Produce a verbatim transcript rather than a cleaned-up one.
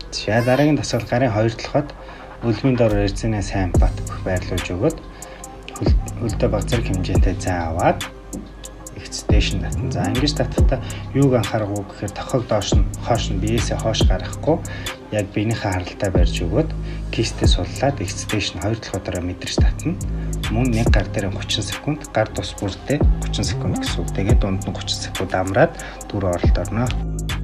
За дараагийн дасгал гарын хоёр толгойд өлмийн дор эрзэнэ сайн бат бүх байрлуулж өгöd хөлдөө баг зэрэг хэмжээтэй зай аваад extension татна. За ингэж татахтаа юуг анхаарах вэ гэхээр тохог доош нь хоош нь биеэсээ хоош гаргахгүй яг биенийхээ харалтай барьж өгöd кистээ суллаад extension хоёр толгойдоо мэдэрч татна. Мөн нэг гар дээр thirty секунд, гар тус бүрдээ thirty секунд гэсэн үг. Тэгээд дунд нь thirty секунд амраад дүр оролт орно.